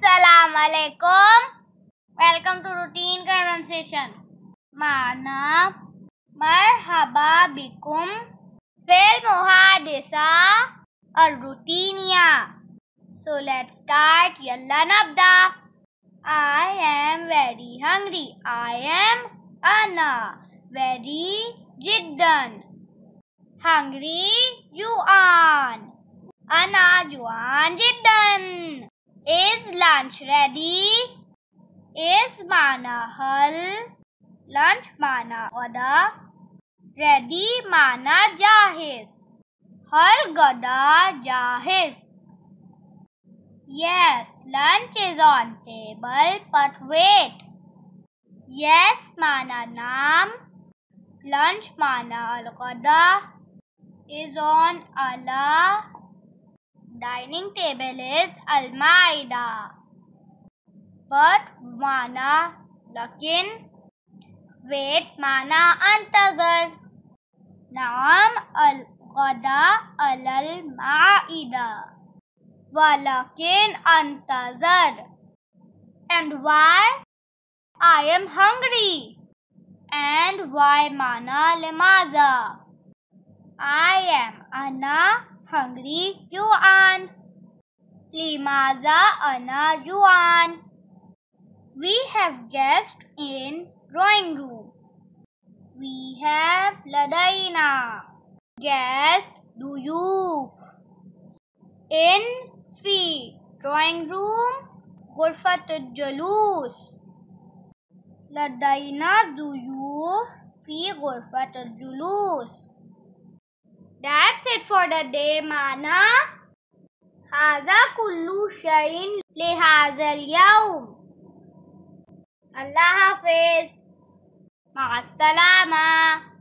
Assalamu alaikum. Welcome to routine conversation. Mana marhaba bikum fil muhadisa ar-routiniya. So let's start. Yalla nabda. I am very hungry. I am ana very jiddan. Hungry juan. Ana juan jiddan. Is lunch ready? Is mana hal? Lunch mana gada? Ready mana jahiz? Hal gada jahiz? Yes, lunch is on table, but wait. Yes mana naam? Lunch mana al gada? Is on ala. Dining table is al-maida. But mana lakin. Wait mana antazar. Naam al-ghada al-maida. Walakin antazar. And why? I am hungry. And why mana limaza? I am ana hungry juan. Limaza ana juan. We have guests in drawing room. We have ladaina. Guest duyuf. In fi drawing room ghurfat al-julus. Ladaina duyuf fi ghurfat al-julus. That's it for the day, Mana. Haza kullu shayin li hazal yawm. Allah Hafiz. Ma'as salama.